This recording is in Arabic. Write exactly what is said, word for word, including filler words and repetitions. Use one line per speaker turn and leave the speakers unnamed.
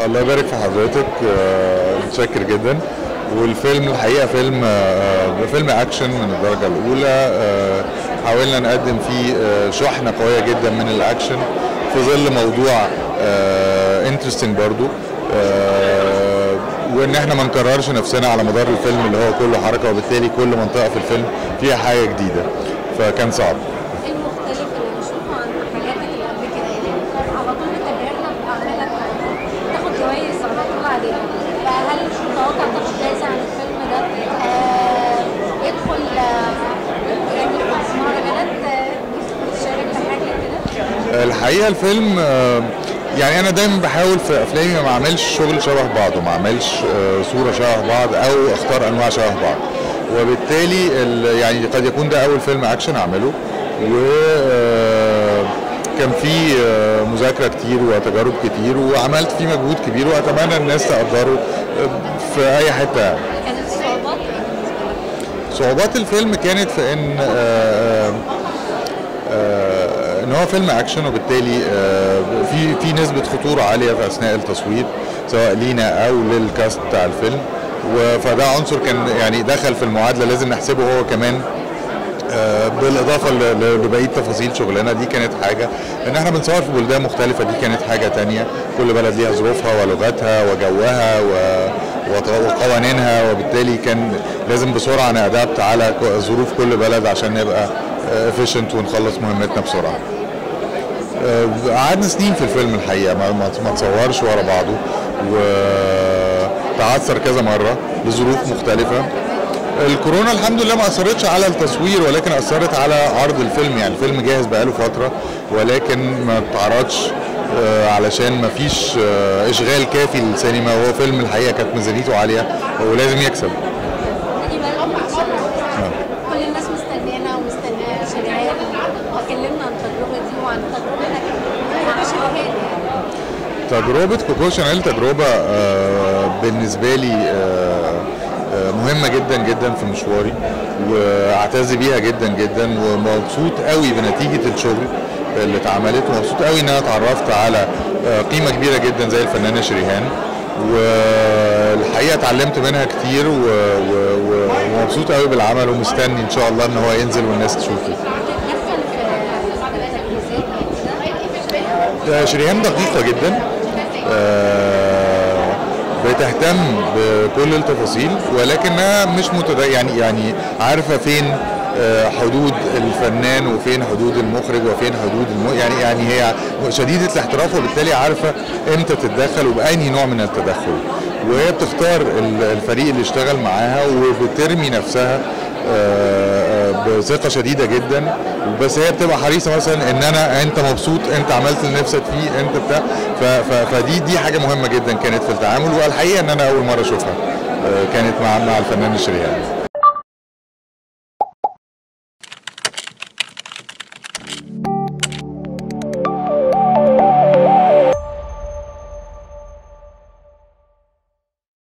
الله يبارك في حضرتك، متشكر جدا. والفيلم الحقيقه فيلم فيلم اكشن من الدرجه الاولى. حاولنا نقدم فيه شحنه قويه جدا من الاكشن في ظل موضوع انترستنج برضو، وان احنا ما نكررش نفسنا على مدار الفيلم اللي هو كله حركه، وبالتالي كل منطقه في الفيلم فيها حاجه جديده، فكان صعب.
ايه المختلف اللي بنشوفه عن حاجاتك اللي قبل كده؟ يعني على طول بتابعنا باعمالك تاخد جوائز على طول عليها، فهل متوقع تاخد جايزه عن الفيلم ده؟ آه يدخل يعني في مهرجانات تشارك في حاجه كده؟
الحقيقه الفيلم يعني انا دايما بحاول في افلامي ما اعملش شغل شبه بعض، وما اعملش صوره شبه بعض او اختار انواع شبه بعض، وبالتالي يعني قد يكون ده اول فيلم اكشن اعمله، وكان في مذاكره كتير وتجارب كتير وعملت فيه مجهود كبير، واتمنى الناس تقدره في اي حته.
كانت صعوبات
صعوبات الفيلم كانت في ان آآ آآ ان هو فيلم اكشن، وبالتالي في في نسبه خطوره عاليه في اثناء التصوير سواء لينا او للكاست بتاع الفيلم، فده عنصر كان يعني دخل في المعادله لازم نحسبه هو كمان، بالاضافه لبقيه تفاصيل شغلنا. دي كانت حاجه، ان احنا بنصور في بلدان مختلفه، دي كانت حاجه تانية. كل بلد ليها ظروفها ولغتها وجوها وقوانينها، وبالتالي كان لازم بسرعه نأدابت على ظروف كل بلد عشان نبقى افيشنت ونخلص مهمتنا بسرعه. قعدنا سنين في الفيلم الحقيقه، ما تصورش ورا بعضه، وتعثر كذا مره لظروف مختلفه. الكورونا الحمد لله ما اثرتش على التصوير، ولكن اثرت على عرض الفيلم. يعني الفيلم جاهز بقاله فتره، ولكن ما اتعرضش علشان ما فيش اشغال كافي للسينما، وهو فيلم الحقيقه كانت ميزانيته عاليه ولازم يكسب.
كل الناس مستنيانا ومستنيه شريهان، وكلمنا عن التجربه دي وعن تجربتك مع شريهان.
تجربه كوكو شانيل تجربه بالنسبه لي مهمه جدا جدا في مشواري، واعتز بيها جدا جدا، ومبسوط قوي بنتيجه الشغل اللي اتعملت، ومبسوط قوي ان انا اتعرفت على قيمه كبيره جدا زي الفنانه شريهان، والحقيقه اتعلمت منها كتير، ومبسوط قوي بالعمل، ومستني ان شاء الله ان هو ينزل والناس تشوفه. شريهان دقيقه جدا، بتهتم بكل التفاصيل، ولكنها مش متد... يعني يعني عارفه فين حدود الفنان وفين حدود المخرج وفين حدود الم... يعني يعني هي شديده الاحتراف، وبالتالي عارفه امتى تتدخل وبأي نوع من التدخل، وهي بتختار الفريق اللي اشتغل معاها، وبترمي نفسها بثقه شديده جدا. بس هي بتبقى حريصه مثلا ان انا انت مبسوط، انت عملت اللي نفسك فيه، انت بتاع، فدي دي حاجه مهمه جدا كانت في التعامل، والحقيقه ان انا اول مره اشوفها كانت مع مع الفنان شريهان.